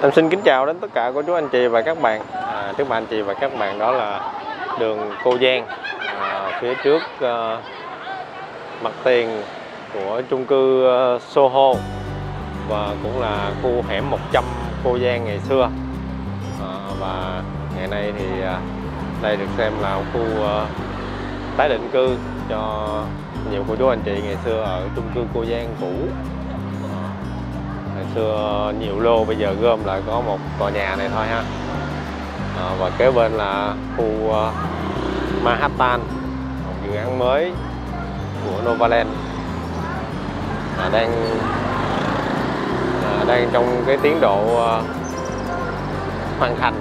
Em xin kính chào đến tất cả cô chú anh chị và các bạn. Trước mặt anh chị và các bạn đó là đường Cô Giang, phía trước mặt tiền của chung cư Soho và cũng là khu hẻm 100 Cô Giang ngày xưa. Và ngày nay thì đây được xem là khu tái định cư cho nhiều cô chú anh chị ngày xưa ở chung cư Cô Giang cũ. Ngày xưa nhiều lô, bây giờ gom lại có một tòa nhà này thôi ha. Và kế bên là khu Manhattan, một dự án mới của Novaland đang trong cái tiến độ hoàn thành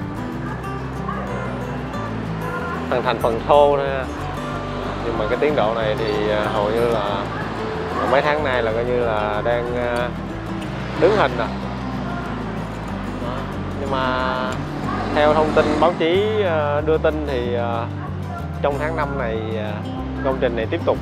phần thô thôi ha. Nhưng mà cái tiến độ này thì hầu như là mấy tháng nay là coi như là đang đứng hình rồi. Nhưng mà theo thông tin báo chí đưa tin thì trong tháng 5 này công trình này tiếp tục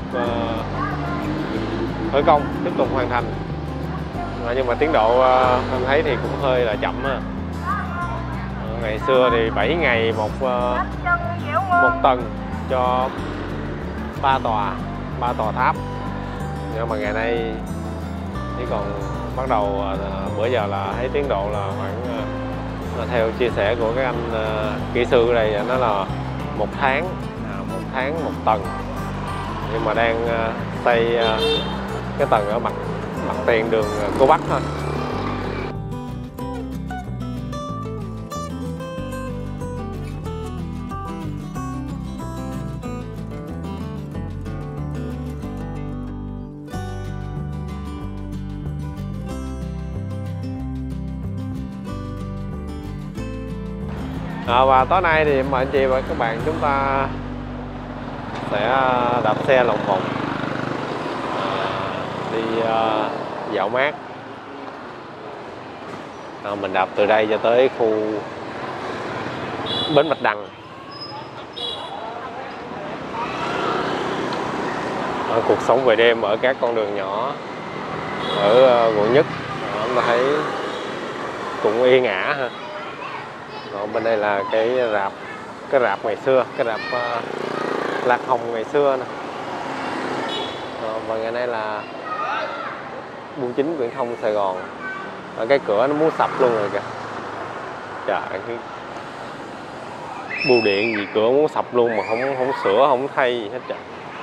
khởi công, tiếp tục hoàn thành. Nhưng mà tiến độ em thấy thì cũng hơi là chậm ha. Ngày xưa thì 7 ngày một tầng cho 3 tòa tháp. Nhưng mà ngày nay chỉ còn bắt đầu bữa giờ là thấy tiến độ là khoảng theo chia sẻ của các anh kỹ sư ở đây, nó là một tháng một tầng. Nhưng mà đang xây cái tầng ở mặt tiền đường Cô Bắc thôi. Và tối nay thì mời anh chị và các bạn chúng ta sẽ đạp xe lòng vòng đi dạo mát. Mình đạp từ đây cho tới khu bến Bạch Đằng. Cuộc sống về đêm ở các con đường nhỏ ở quận Nhất chúng ta thấy cũng yên ả ha. Bên đây là cái rạp ngày xưa, cái rạp Lạc Hồng ngày xưa nè. Và ngày nay là Bưu chính Viễn thông Sài Gòn. Ở cái cửa nó muốn sập luôn rồi kìa. Trời, cái bưu điện gì cửa muốn sập luôn mà không sửa, không thay gì hết trời.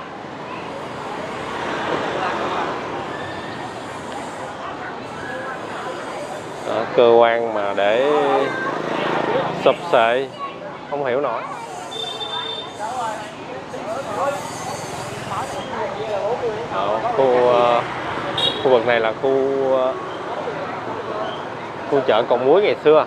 Cơ quan mà để sụp sệ không hiểu nổi. Khu vực này là khu chợ Cầu Muối ngày xưa.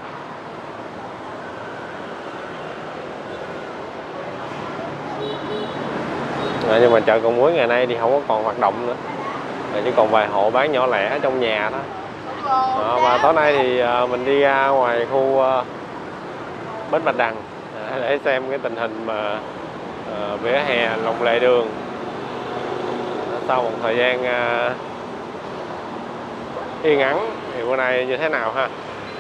Nhưng mà chợ Cầu Muối ngày nay thì không có còn hoạt động nữa, chỉ còn vài hộ bán nhỏ lẻ trong nhà đó. Và tối nay thì mình đi ra ngoài khu bến Bạch Đằng để xem cái tình hình mà vỉa hè lòng lề đường sau một thời gian yên ắng thì bữa nay như thế nào ha.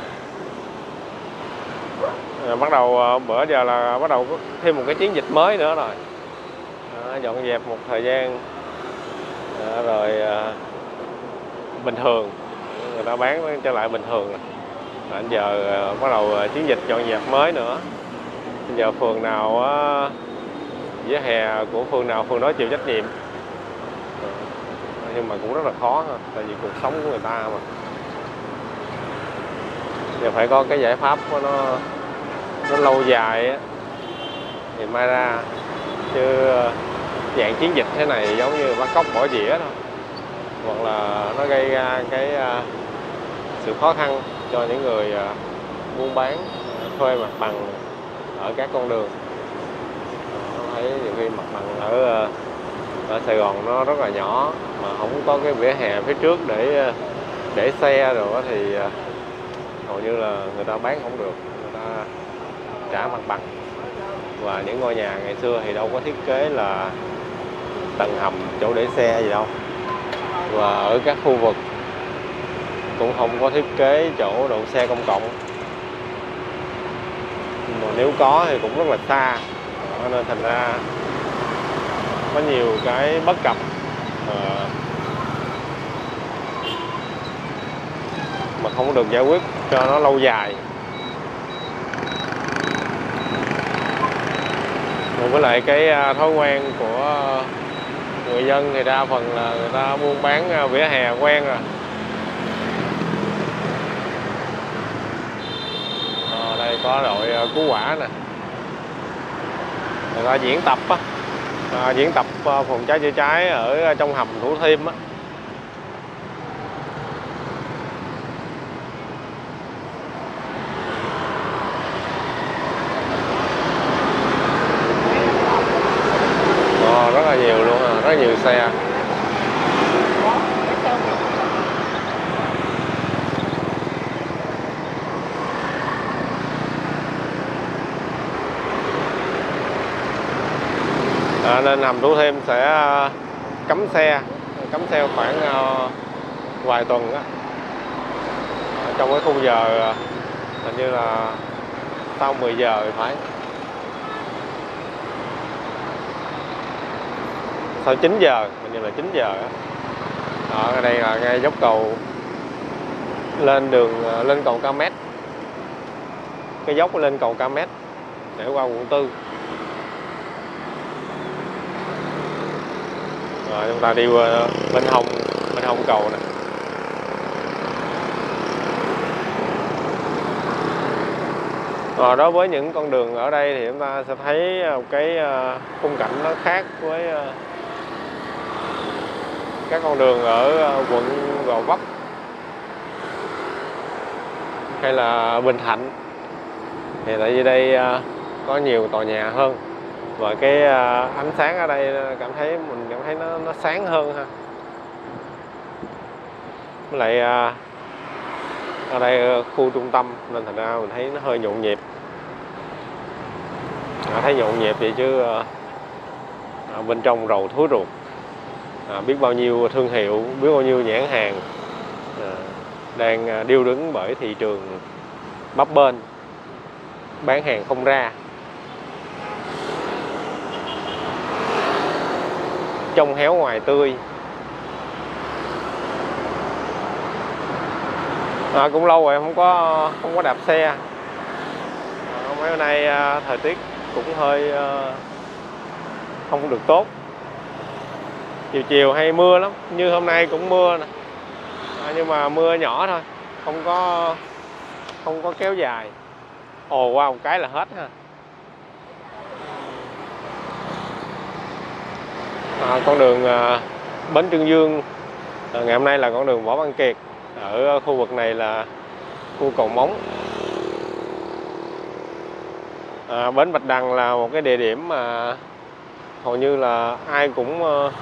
Bắt đầu bữa giờ là bắt đầu có thêm một cái chiến dịch mới nữa rồi. Dọn dẹp một thời gian rồi bình thường, người ta bán trở lại bình thường. Bây giờ bắt đầu chiến dịch dọn dẹp mới nữa. Bây giờ phường nào vỉa hè của phường nào phường đó chịu trách nhiệm. Nhưng mà cũng rất là khó ha, tại vì cuộc sống của người ta mà. Giờ phải có cái giải pháp của nó lâu dài á thì mai ra, chứ dạng chiến dịch thế này giống như bắt cóc bỏ dĩa thôi, hoặc là nó gây ra cái sự khó khăn cho những người buôn bán thuê mặt bằng ở các con đường. Thấy nhiều khi mặt bằng ở Sài Gòn nó rất là nhỏ mà không có cái vỉa hè phía trước để xe rồi thì hầu như là người ta bán không được, người ta trả mặt bằng. Và những ngôi nhà ngày xưa thì đâu có thiết kế là tầng hầm chỗ để xe gì đâu. Và ở các khu vực cũng không có thiết kế chỗ đậu xe công cộng, mà nếu có thì cũng rất là xa. Đó, nên thành ra có nhiều cái bất cập mà không được giải quyết cho nó lâu dài. Với lại cái thói quen của người dân thì đa phần là người ta buôn bán vỉa hè quen rồi. Đây có đội cứu hỏa nè, người ta diễn tập á, diễn tập phòng cháy chữa cháy ở trong hầm Thủ Thiêm á. Rất là nhiều luôn, rất nhiều xe. Nên hầm Thủ Thiêm sẽ cấm xe khoảng vài tuần á, trong cái khung giờ hình như là sau 10 giờ thì phải, sau 9 giờ, hình như là 9 giờ á. Ở đây là ngay dốc cầu lên cầu Ca-Mét, cái dốc lên cầu Ca-Mét để qua quận 4. Rồi chúng ta đi qua bên hông cầu nè. Đối với những con đường ở đây thì chúng ta sẽ thấy một cái khung cảnh nó khác với các con đường ở quận Gò Vấp hay là Bình Thạnh. Thì tại vì đây có nhiều tòa nhà hơn, và cái ánh sáng ở đây mình cảm thấy nó sáng hơn ha. Với lại ở đây khu trung tâm nên thành ra mình thấy nó hơi nhộn nhịp. Thấy nhộn nhịp vậy chứ bên trong rầu thúi ruột. Biết bao nhiêu thương hiệu, biết bao nhiêu nhãn hàng đang điêu đứng bởi thị trường bấp bênh, bán hàng không ra. Trong héo ngoài tươi. Cũng lâu rồi không có đạp xe. Mấy hôm nay thời tiết cũng hơi không được tốt. Chiều hay mưa lắm, như hôm nay cũng mưa nè. Nhưng mà mưa nhỏ thôi, không có kéo dài. Ồ qua một cái là hết ha. Con đường Bến Trương Dương ngày hôm nay là con đường Võ Văn Kiệt. Ở khu vực này là khu Cầu Móng. Bến Bạch Đằng là một cái địa điểm mà hầu như là ai cũng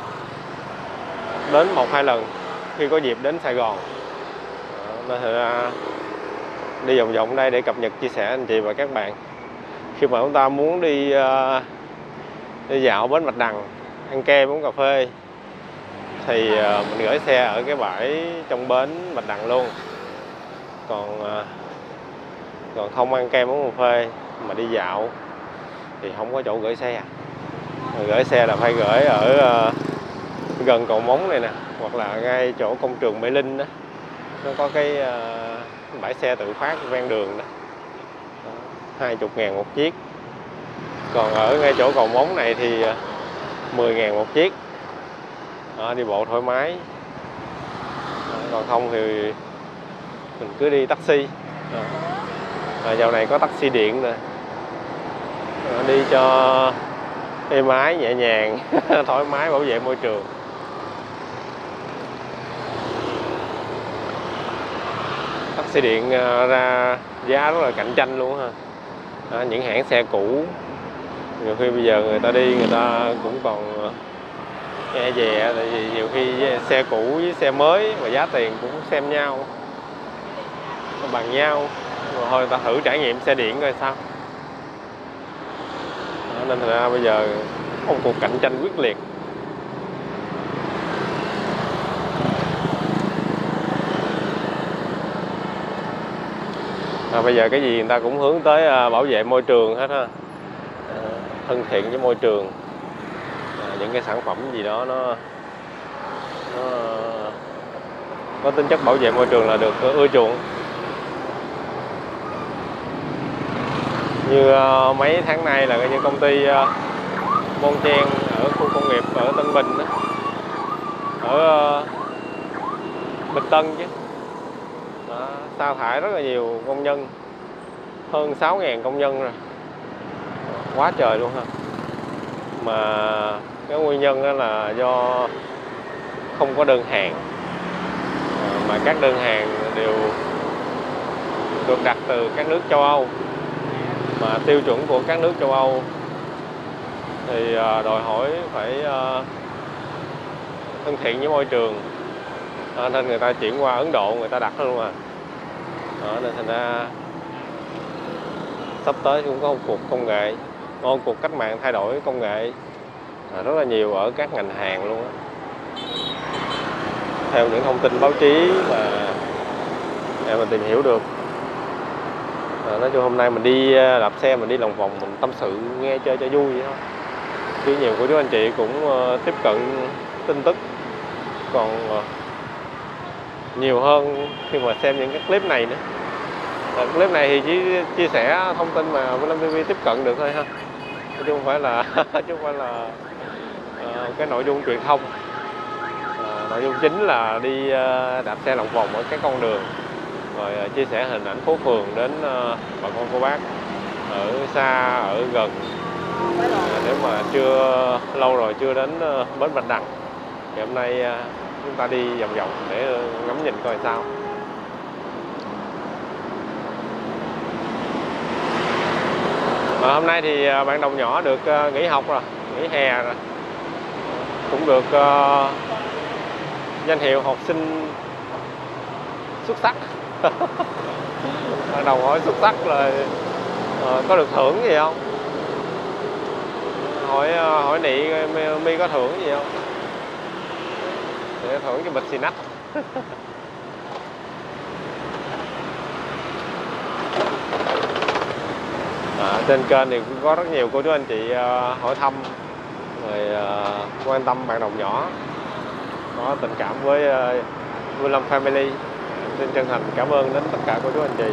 đến 1-2 lần khi có dịp đến Sài Gòn. Nên đi vòng vòng đây để cập nhật chia sẻ anh chị và các bạn. Khi mà chúng ta muốn đi dạo bến Bạch Đằng, ăn kem uống cà phê thì mình gửi xe ở cái bãi trong bến Bạch Đằng luôn. Còn không ăn kem uống cà phê mà đi dạo thì không có chỗ gửi xe. Gửi xe là phải gửi ở gần cầu Móng này nè, hoặc là ngay chỗ công trường Mê Linh đó. Nó có cái bãi xe tự phát ven đường đó, 20.000 một chiếc. Còn ở ngay chỗ cầu Móng này thì 10.000 một chiếc. Đi bộ thoải mái. Còn không thì mình cứ đi taxi. Dạo này có taxi điện nè, đi cho êm ái nhẹ nhàng thoải mái, bảo vệ môi trường. Taxi điện ra giá rất là cạnh tranh luôn ha. Những hãng xe cũ nhiều khi bây giờ người ta đi người ta cũng còn e dè, tại vì nhiều khi xe cũ với xe mới mà giá tiền cũng xem nhau, bằng nhau. Rồi thôi người ta thử trải nghiệm xe điện coi sao. Nên thật ra bây giờ có một cuộc cạnh tranh quyết liệt. bây giờ cái gì người ta cũng hướng tới bảo vệ môi trường hết ha, thân thiện với môi trường. Những cái sản phẩm gì đó nó có tính chất bảo vệ môi trường là được ưa chuộng. Như mấy tháng nay là như công ty Bon Chen ở khu công nghiệp ở Tân Bình đó, ở Bình Tân chứ đó, sa thải rất là nhiều công nhân, hơn 6.000 công nhân rồi, quá trời luôn ha. Mà cái nguyên nhân đó là do không có đơn hàng, mà các đơn hàng đều được đặt từ các nước châu Âu, mà tiêu chuẩn của các nước châu Âu thì đòi hỏi phải thân thiện với môi trường, nên người ta chuyển qua Ấn Độ người ta đặt luôn mà. Nên thành ra sắp tới cũng có một cuộc công nghệ, một cuộc cách mạng thay đổi công nghệ rất là nhiều ở các ngành hàng luôn á. Theo những thông tin báo chí mà mình tìm hiểu được, nói chung hôm nay mình đi đạp xe, mình đi lòng vòng, mình tâm sự nghe chơi cho vui vậy thôi, chứ nhiều của chú anh chị cũng tiếp cận tin tức còn nhiều hơn khi mà xem những cái clip này nữa. Clip này thì chỉ chia sẻ thông tin mà Vĩnh Long TV tiếp cận được thôi ha, chứ không phải là cái nội dung truyền thông. Nội dung chính là đi đạp xe lòng vòng ở các con đường, rồi chia sẻ hình ảnh phố phường đến bà con cô bác ở xa ở gần. Nếu mà lâu rồi chưa đến bến Bạch Đằng thì hôm nay chúng ta đi vòng vòng để ngắm nhìn coi sao. Hôm nay thì bạn đồng nhỏ được nghỉ học rồi, nghỉ hè rồi, cũng được danh hiệu học sinh xuất sắc. Ban đầu hỏi xuất sắc là có được thưởng gì không? Hỏi Nị Mi có thưởng gì không? Để thưởng cho bịch xì nách. Trên kênh thì cũng có rất nhiều cô chú anh chị hỏi thăm, rồi quan tâm bạn đồng nhỏ, có tình cảm với Vĩnh Long Family. Xin chân thành cảm ơn đến tất cả cô chú anh chị.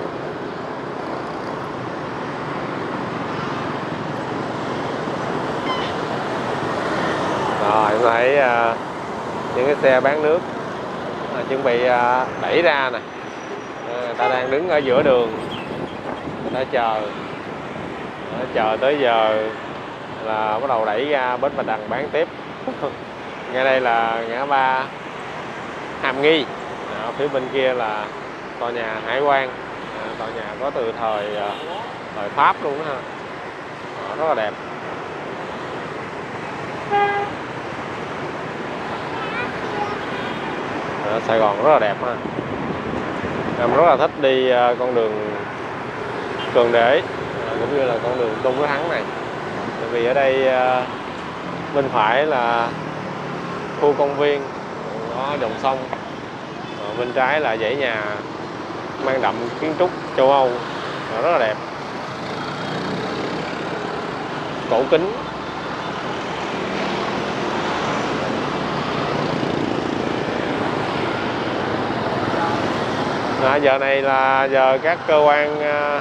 Rồi em thấy những cái xe bán nước chuẩn bị đẩy ra nè. Người ta đang đứng ở giữa đường, người ta chờ tới giờ là bắt đầu đẩy ra bến Bạch Đằng bán tiếp. Ngay đây là ngã ba Hàm Nghi, phía bên kia là tòa nhà Hải quan, tòa nhà có từ thời Pháp luôn đó ha, rất là đẹp. Sài Gòn rất là đẹp ha. Em rất là thích đi con đường Cường Để cũng như là con đường Tôn Đức Thắng này, tại vì ở đây bên phải là khu công viên có dòng sông, bên trái là dãy nhà mang đậm kiến trúc châu Âu, rất là đẹp, cổ kính. Giờ này là giờ các cơ quan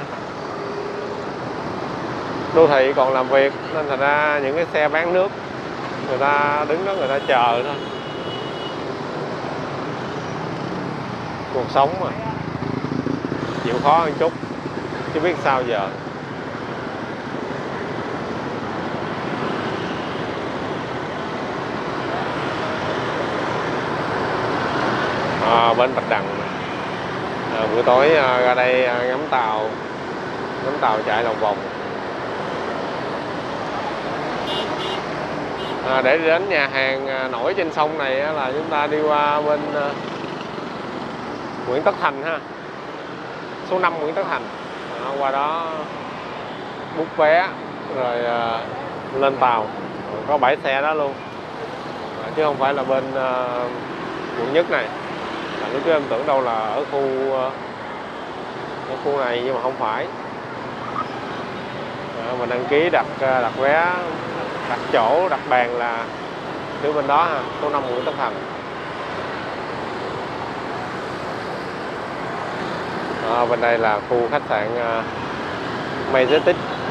đô thị còn làm việc, nên thành ra những cái xe bán nước người ta đứng đó người ta chờ thôi. Cuộc sống mà chịu khó một chút chứ biết sao giờ. Bên Bạch Đằng buổi tối ra đây ngắm tàu chạy lòng vòng. Để đến nhà hàng nổi trên sông này là chúng ta đi qua bên Nguyễn Tất Thành ha, số 5 Nguyễn Tất Thành. Qua đó book vé rồi lên tàu, có bãi xe đó luôn, chứ không phải là bên quận Nhất này. Lúc trước em tưởng đâu là ở khu cái khu này nhưng mà không phải. Mình đăng ký đặt vé, đặt chỗ, đặt bàn là phía bên đó ha, số 5 Nguyễn Tất Thành. Bên đây là khu khách sạn Majestic.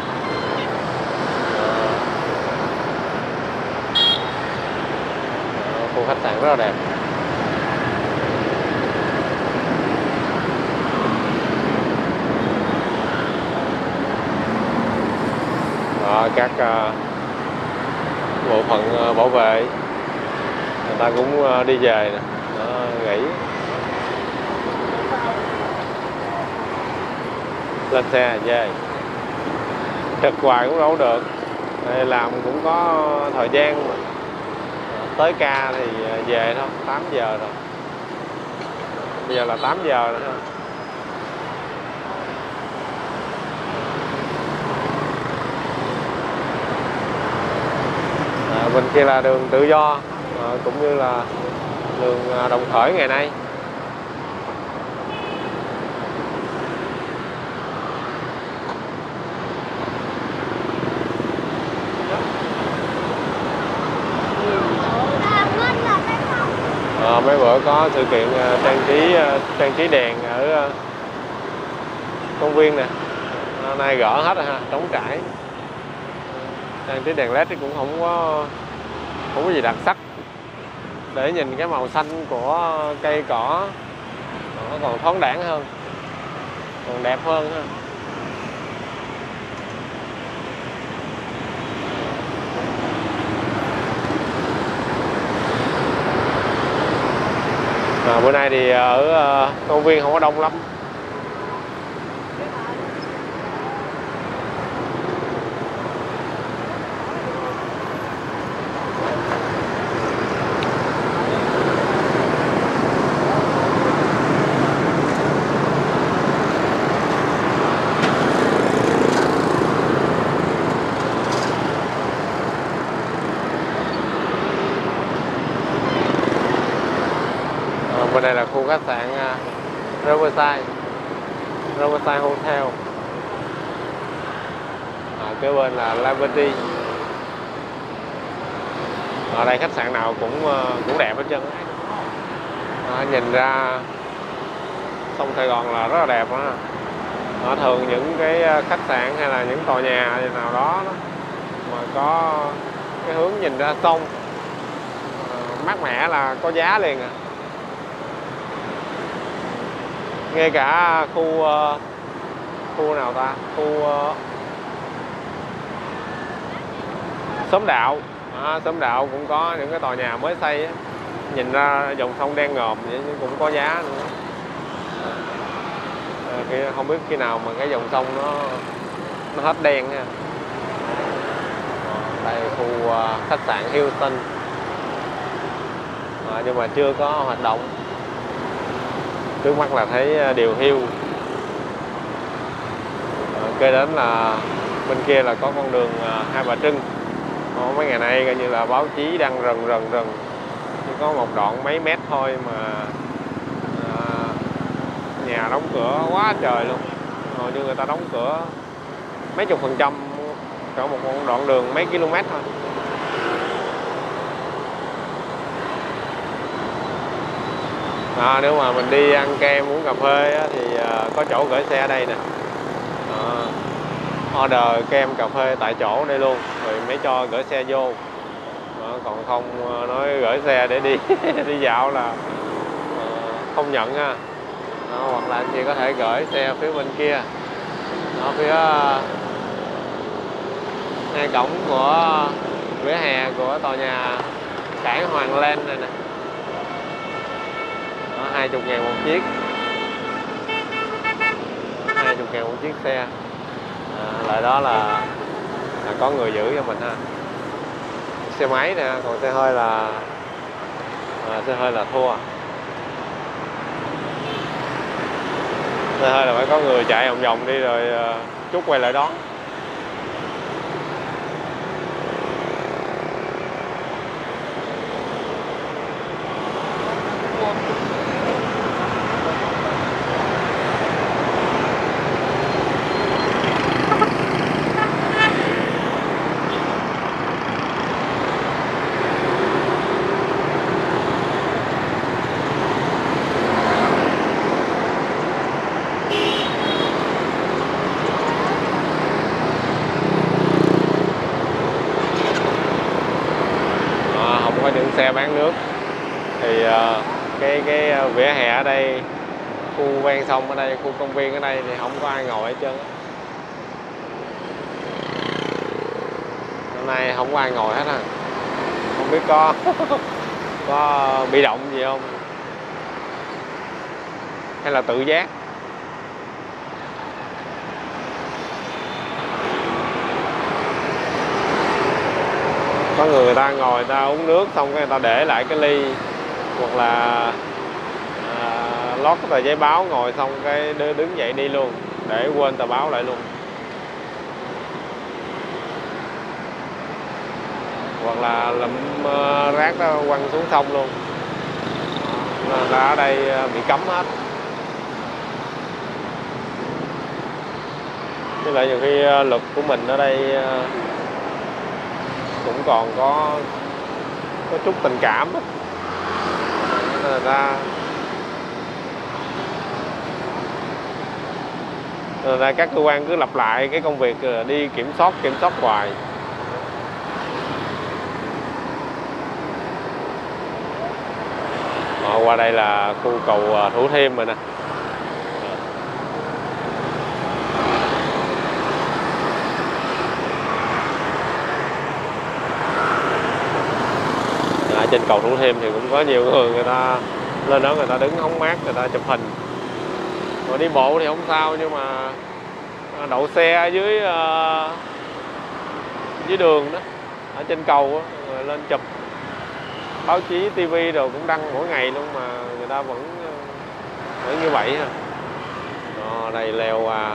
Khu khách sạn rất là đẹp. Các bộ phận bảo vệ người ta cũng đi về nè, nghỉ lên xe về. Trực hoài cũng đâu được, làm cũng có thời gian mà. Tới ca thì về thôi, 8 giờ rồi. Bây giờ là 8 giờ rồi thôi. Bên kia là đường tự do, cũng như là đường Đồng Khởi ngày nay. Mấy bữa có sự kiện trang trí đèn ở công viên nè, nay gỡ hết rồi ha, trống trải. Trang trí đèn led thì cũng không có gì đặc sắc, để nhìn cái màu xanh của cây cỏ nó còn thoáng đãng hơn, còn đẹp hơn ha. Bữa nay thì ở công viên không có đông lắm. Bên đây là khu khách sạn Riverside Hotel. Kế bên là Liberty. Ở đây khách sạn nào cũng đẹp hết trơn. Nhìn ra sông Sài Gòn là rất là đẹp đó. Thường những cái khách sạn hay là những tòa nhà nào đó mà có cái hướng nhìn ra sông mát mẻ là có giá liền à. Ngay cả khu nào ta, Xóm Đạo, Xóm Đạo cũng có những cái tòa nhà mới xây á, nhìn ra dòng sông đen ngòm vậy nhưng cũng có giá nữa. Không biết khi nào mà cái dòng sông nó hết đen ha. Đây khu khách sạn Hilton, nhưng mà chưa có hoạt động. Trước mắt là thấy điều hiu. Kế đến là bên kia là có con đường Hai Bà Trưng. Mấy ngày nay coi như là báo chí đăng rần. Chỉ có một đoạn mấy mét thôi mà nhà đóng cửa quá trời luôn. Hầu như người ta đóng cửa mấy chục %, cả một đoạn đường mấy km thôi. Nếu mà mình đi ăn kem uống cà phê á, thì có chỗ gửi xe ở đây nè. Order kem cà phê tại chỗ đây luôn, rồi mới cho gửi xe vô. Còn không nói gửi xe để đi đi dạo là không nhận ha. Hoặc là anh chị có thể gửi xe phía bên kia, phía ngay cổng của vỉa hè của tòa nhà cảng Hoàng Lên này nè. 20.000 một chiếc, 20.000 một chiếc xe. Lại đó là có người giữ cho mình ha. Xe máy nè, còn xe hơi là thua. Xe hơi là phải có người chạy vòng vòng đi rồi chút quay lại đón. có những xe bán nước. Thì cái vỉa hè ở đây, khu ven sông ở đây, khu công viên ở đây thì không có ai ngồi hết trơn. Hôm nay không có ai ngồi hết à. Không biết có có bị động gì không, hay là tự giác. Có người ta ngồi, người ta uống nước xong cái người ta để lại cái ly, hoặc là lót cái tờ giấy báo, ngồi xong cái đứng dậy đi luôn, để quên tờ báo lại luôn. Hoặc là lụm rác đó quăng xuống sông luôn. Nên là ở đây bị cấm hết. Với lại nhiều khi luật của mình ở đây cũng còn có chút tình cảm á. Nên là các cơ quan cứ lặp lại cái công việc đi kiểm soát hoài. Qua đây là khu cầu Thủ Thiêm rồi nè. Trên cầu Thủ Thiêm thì cũng có nhiều người ta lên đó, người ta đứng hóng mát, người ta chụp hình. Rồi đi bộ thì không sao, nhưng mà đậu xe dưới đường đó, ở trên cầu đó, rồi lên chụp. Báo chí, tivi rồi cũng đăng mỗi ngày luôn, mà người ta vẫn như vậy ha. Đây leo qua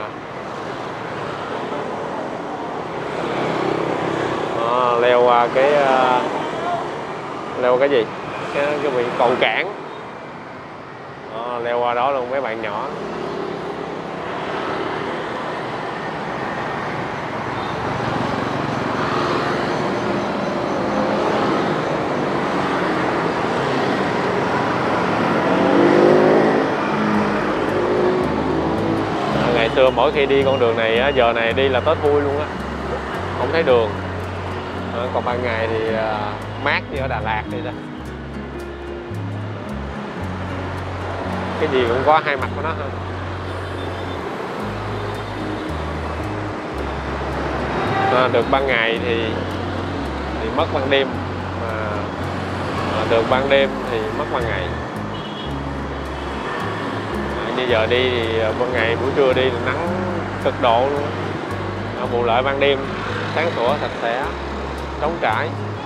leo cái gì, cái bị cầu cảng. Leo qua đó luôn mấy bạn nhỏ. Ngày xưa mỗi khi đi con đường này, giờ này đi là tối thui luôn á, không thấy đường. Còn ban ngày thì mát như ở Đà Lạt đi đó. Cái gì cũng có hai mặt của nó ha. Được ban ngày thì mất ban đêm, mà được ban đêm thì mất ban ngày. Như giờ đi thì ban ngày, buổi trưa đi thì nắng cực độ luôn. Bù lại ban đêm sáng sủa, sạch sẽ, trống trải.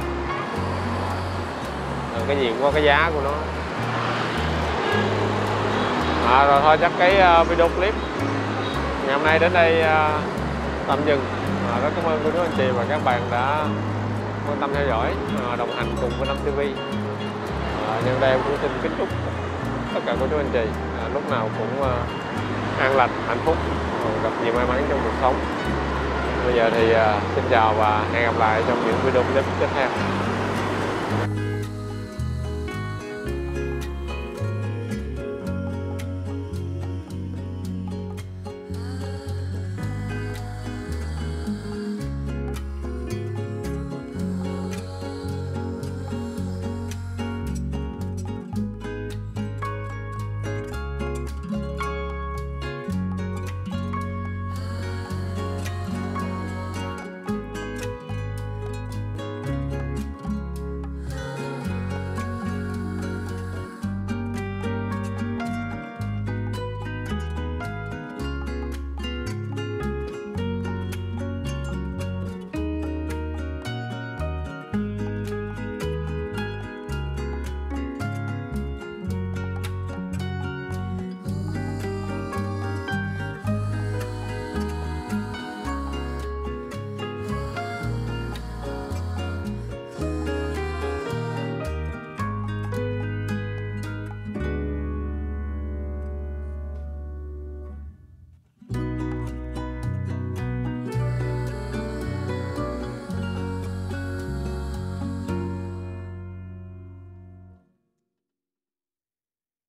Cái gì cũng có cái giá của nó. Rồi thôi, chắc cái video clip ngày hôm nay đến đây tạm dừng. Rất cảm ơn cô chú anh chị và các bạn đã quan tâm theo dõi, đồng hành cùng với Năm TV. Nhân đây em cũng xin kính chúc tất cả cô chú anh chị lúc nào cũng an lành, hạnh phúc, gặp nhiều may mắn trong cuộc sống. Bây giờ thì xin chào và hẹn gặp lại trong những video clip tiếp theo.